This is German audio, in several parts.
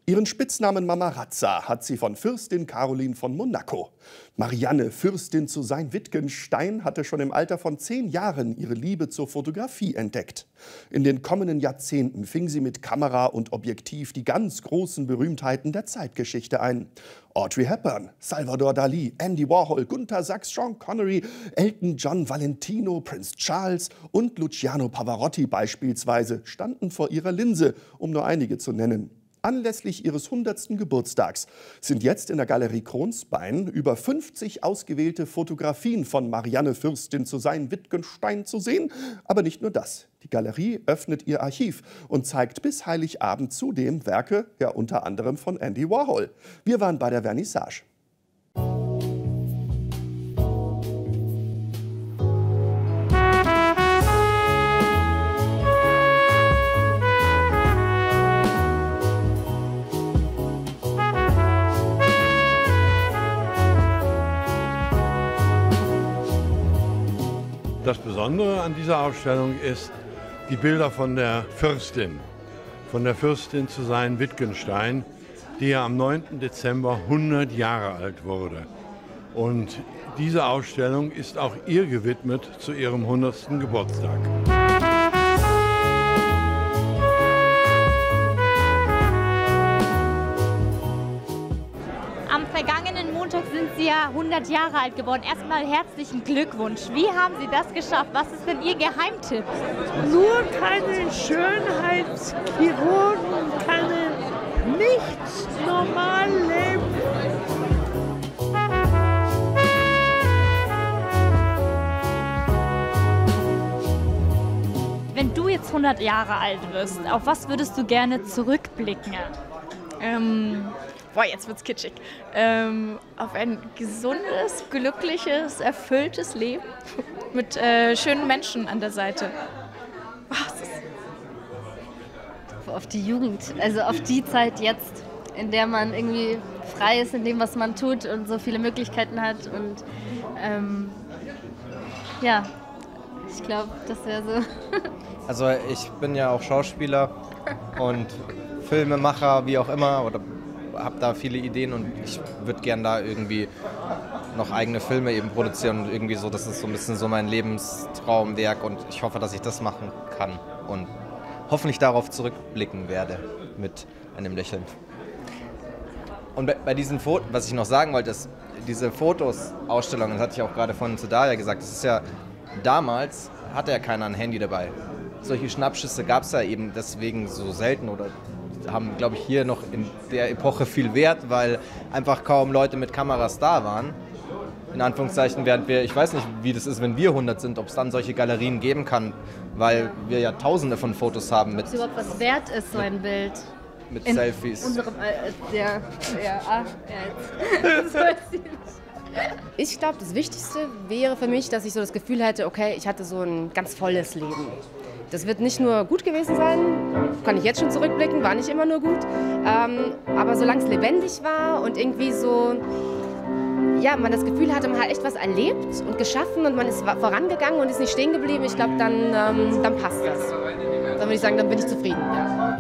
Ihren Spitznamen Mamarazza hat sie von Fürstin Caroline von Monaco. Marianne, Fürstin zu Sayn-Wittgenstein, hatte schon im Alter von 10 Jahren ihre Liebe zur Fotografie entdeckt. In den kommenden Jahrzehnten fing sie mit Kamera und Objektiv die ganz großen Berühmtheiten der Zeitgeschichte ein. Audrey Hepburn, Salvador Dalí, Andy Warhol, Gunter Sachs, Sean Connery, Elton John, Valentino, Prince Charles und Luciano Pavarotti beispielsweise standen vor ihrer Linse, um nur einige zu nennen. Anlässlich ihres 100. Geburtstags sind jetzt in der Galerie Kronsbein über 50 ausgewählte Fotografien von Marianne Fürstin zu Sayn-Wittgenstein zu sehen. Aber nicht nur das. Die Galerie öffnet ihr Archiv und zeigt bis Heiligabend zudem Werke, ja unter anderem von Andy Warhol. Wir waren bei der Vernissage. Das Besondere an dieser Ausstellung ist die Bilder von der Fürstin zu Sayn-Wittgenstein, die ja am 9. Dezember 100 Jahre alt wurde. Und diese Ausstellung ist auch ihr gewidmet zu ihrem 100. Geburtstag. Am vergangenen Montag sind Sie ja 100 Jahre alt geworden. Erstmal herzlichen Glückwunsch. Wie haben Sie das geschafft? Was ist denn Ihr Geheimtipp? Nur keine Schönheitschirurgen, keine nichts normal leben. Wenn du jetzt 100 Jahre alt wirst, auf was würdest du gerne zurückblicken? Jetzt wird's kitschig. Auf ein gesundes, glückliches, erfülltes Leben mit schönen Menschen an der Seite. Auf die Jugend, also auf die Zeit jetzt, in der man irgendwie frei ist in dem, was man tut und so viele Möglichkeiten hat. Und ja, ich glaube, das wäre so. Also ich bin ja auch Schauspieler und Filmemacher, wie auch immer, oder habe da viele Ideen und ich würde gern da irgendwie noch eigene Filme eben produzieren und irgendwie so, das ist so ein bisschen so mein Lebenstraumwerk und ich hoffe, dass ich das machen kann und hoffentlich darauf zurückblicken werde mit einem Lächeln. Und bei diesen Fotos, was ich noch sagen wollte, ist, diese Fotos-Ausstellung, das hatte ich auch gerade vorhin zu Daria gesagt, das ist ja, damals hatte ja keiner ein Handy dabei. Solche Schnappschüsse gab es ja eben deswegen so selten oder haben, glaube ich, hier noch in der Epoche viel Wert, weil einfach kaum Leute mit Kameras da waren. In Anführungszeichen, während wir, ich weiß nicht, wie das ist, wenn wir 100 sind, ob es dann solche Galerien geben kann, weil wir ja tausende von Fotos haben. Ob es überhaupt was wert ist, so ein Bild. Mit Selfies. Unserem, Ich glaube, das Wichtigste wäre für mich, dass ich so das Gefühl hätte, okay, ich hatte so ein ganz volles Leben. Das wird nicht nur gut gewesen sein, kann ich jetzt schon zurückblicken, war nicht immer nur gut, aber solange es lebendig war und irgendwie so, ja, man das Gefühl hatte, man hat echt was erlebt und geschaffen und man ist vorangegangen und ist nicht stehen geblieben, ich glaube, dann passt das. Dann würde ich sagen, dann bin ich zufrieden. Ja.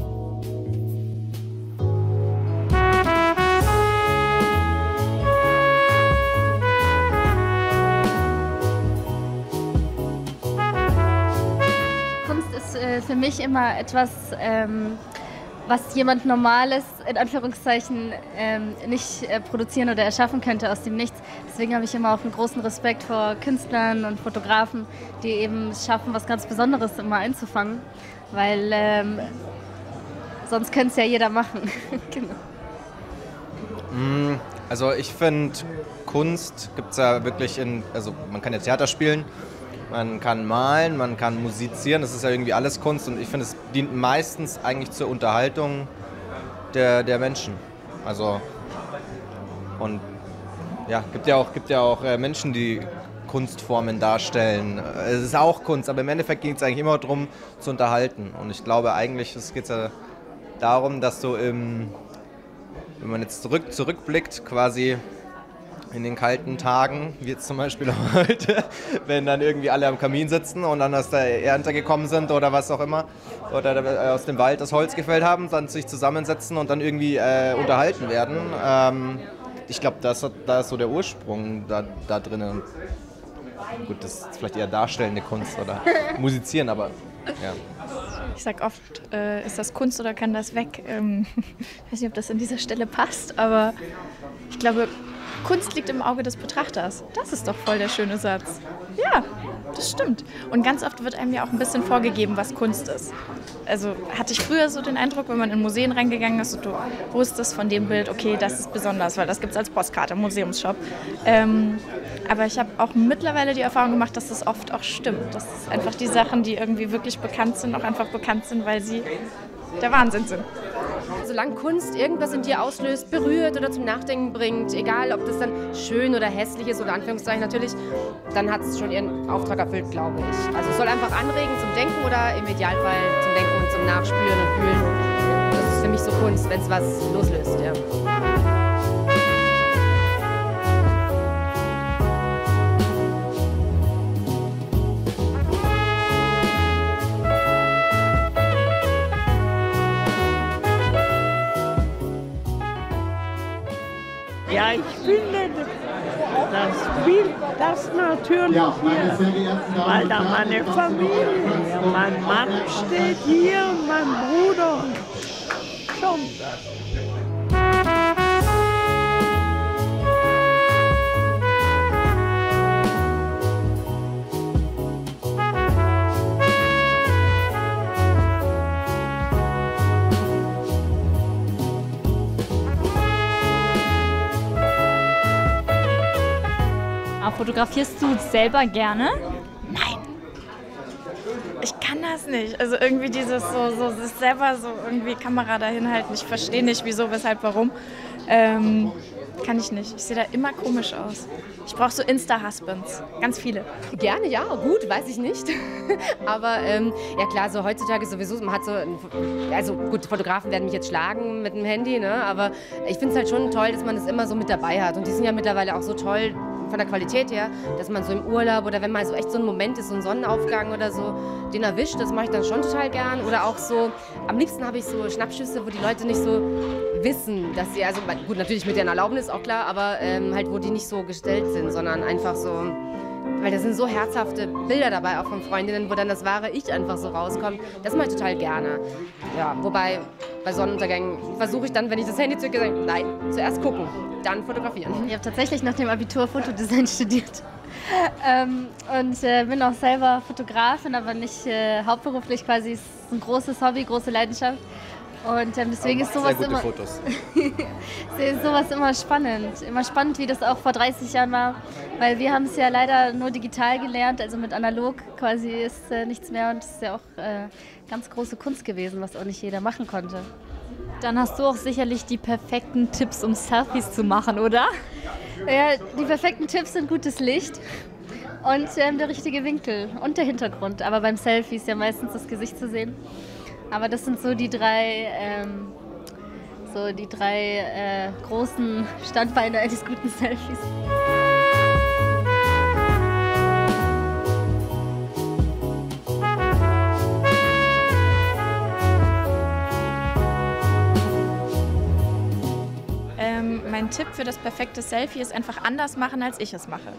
Für mich immer etwas, was jemand Normales, in Anführungszeichen, nicht produzieren oder erschaffen könnte aus dem Nichts. Deswegen habe ich immer auch einen großen Respekt vor Künstlern und Fotografen, die eben es schaffen, was ganz Besonderes immer einzufangen, weil sonst könnte es ja jeder machen. Genau. Also ich finde, Kunst gibt es ja wirklich also man kann ja Theater spielen, man kann malen, man kann musizieren, das ist ja irgendwie alles Kunst und ich finde, es dient meistens eigentlich zur Unterhaltung der Menschen. Also, und ja, gibt ja auch Menschen, die Kunstformen darstellen. Es ist auch Kunst, aber im Endeffekt geht es eigentlich immer darum, zu unterhalten. Und ich glaube eigentlich, es geht ja darum, dass du, wenn man jetzt zurückblickt, quasi in den kalten Tagen, wie jetzt zum Beispiel heute, wenn dann irgendwie alle am Kamin sitzen und dann aus der Ernte gekommen sind oder was auch immer, oder aus dem Wald das Holz gefällt haben, dann sich zusammensetzen und dann irgendwie unterhalten werden. Ich glaube, da ist so der Ursprung da drinnen. Gut, das ist vielleicht eher darstellende Kunst oder musizieren, aber ja. Ich sag oft, ist das Kunst oder kann das weg? Ich weiß nicht, ob das an dieser Stelle passt, aber ich glaube, Kunst liegt im Auge des Betrachters. Das ist doch voll der schöne Satz. Ja, das stimmt. Und ganz oft wird einem ja auch ein bisschen vorgegeben, was Kunst ist. Also hatte ich früher so den Eindruck, wenn man in Museen reingegangen ist, du wusstest von dem Bild, okay, das ist besonders, weil das gibt es als Postkarte im Museumsshop. Aber ich habe auch mittlerweile die Erfahrung gemacht, dass das oft auch stimmt. Dass einfach die Sachen, die irgendwie wirklich bekannt sind, auch einfach bekannt sind, weil sie der Wahnsinn sind. Solange Kunst irgendwas in dir auslöst, berührt oder zum Nachdenken bringt, egal ob das dann schön oder hässlich ist oder Anführungszeichen natürlich, dann hat es schon ihren Auftrag erfüllt, glaube ich. Also es soll einfach anregen zum Denken oder im Idealfall zum Denken und zum Nachspüren und Fühlen. Das ist für mich so Kunst, wenn es was loslöst, ja. Ja, ich finde das Bild, das natürlich hier, weil da meine Familie, mein Mann steht hier, mein Bruder, schon das. Fotografierst du selber gerne? Nein. Ich kann das nicht. Also irgendwie dieses so sich selber so irgendwie Kamera dahin halten. Ich verstehe nicht, wieso, weshalb, warum. Kann ich nicht. Ich sehe da immer komisch aus. Ich brauche so Insta-Husbands. Ganz viele. Gerne, ja, gut, weiß ich nicht. Aber ja klar, so heutzutage sowieso, man hat so, also gut, Fotografen werden mich jetzt schlagen mit dem Handy, ne? Aber ich finde es halt schon toll, dass man das immer so mit dabei hat. Und die sind ja mittlerweile auch so toll von der Qualität her, dass man so im Urlaub oder wenn mal so echt so ein Moment ist, so ein Sonnenaufgang oder so, den erwischt, das mache ich dann schon total gern. Oder auch so, am liebsten habe ich so Schnappschüsse, wo die Leute nicht so wissen, dass sie, also gut, natürlich mit deren Erlaubnis, auch klar, aber halt, wo die nicht so gestellt sind, sondern einfach so, weil da sind so herzhafte Bilder dabei, auch von Freundinnen, wo dann das wahre Ich einfach so rauskommt. Das mache ich total gerne. Ja, wobei bei Sonnenuntergängen versuche ich dann, wenn ich das Handy zücke, sage, nein, zuerst gucken, dann fotografieren. Ich habe tatsächlich nach dem Abitur Fotodesign studiert und bin auch selber Fotografin, aber nicht hauptberuflich quasi. Es ist ein großes Hobby, große Leidenschaft. Und deswegen ist sowas immer ist sowas immer spannend. Immer spannend, wie das auch vor 30 Jahren war. Weil wir haben es ja leider nur digital gelernt, also mit analog quasi ist nichts mehr. Und es ist ja auch ganz große Kunst gewesen, was auch nicht jeder machen konnte. Dann hast du auch sicherlich die perfekten Tipps, um Selfies zu machen, oder? Ja, die perfekten Tipps sind gutes Licht und der richtige Winkel und der Hintergrund. Aber beim Selfie ist ja meistens das Gesicht zu sehen. Aber das sind so die drei großen Standbeine eines guten Selfies. Mein Tipp für das perfekte Selfie ist einfach anders machen, als ich es mache.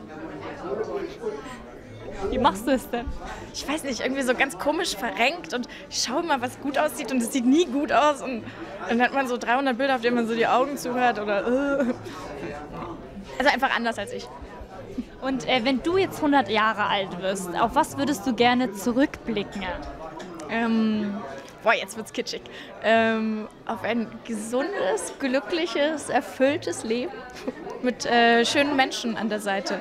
Wie machst du es denn? Ich weiß nicht, irgendwie so ganz komisch verrenkt und ich schaue mal, was gut aussieht und es sieht nie gut aus und dann hat man so 300 Bilder, auf denen man so die Augen zuhört oder also einfach anders als ich. Und wenn du jetzt 100 Jahre alt wirst, auf was würdest du gerne zurückblicken? Boah, jetzt wird's kitschig. Auf ein gesundes, glückliches, erfülltes Leben mit schönen Menschen an der Seite.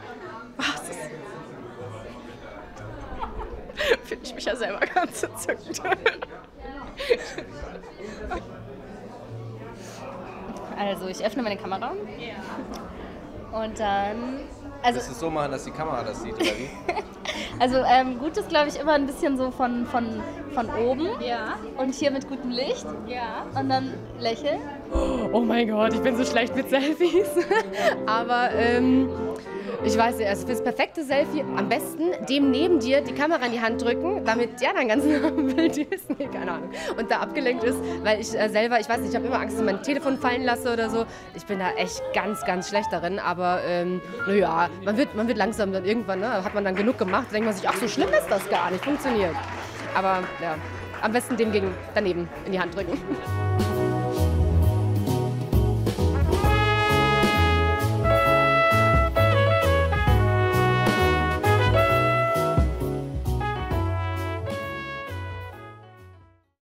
Finde ich mich ja selber ganz entzückt. Also ich öffne meine Kamera und dann... Also, willst du es so machen, dass die Kamera das sieht, oder wie? Also gut ist, glaube ich, immer ein bisschen so von oben. Ja. Und hier mit gutem Licht. Ja. Und dann lächeln. Oh mein Gott, ich bin so schlecht mit Selfies. Aber ich weiß nicht, also fürs perfekte Selfie am besten dem neben dir die Kamera in die Hand drücken, damit der dann ganz nah am Bild ist, nee, keine Ahnung, und da abgelenkt ist, weil ich selber, ich weiß nicht, ich habe immer Angst, dass ich mein Telefon fallen lasse oder so. Ich bin da echt ganz, ganz schlecht darin, aber naja, man wird langsam dann irgendwann, ne, hat man dann genug gemacht, denkt man sich, ach, so schlimm ist das gar nicht, funktioniert. Aber ja, am besten dem daneben in die Hand drücken.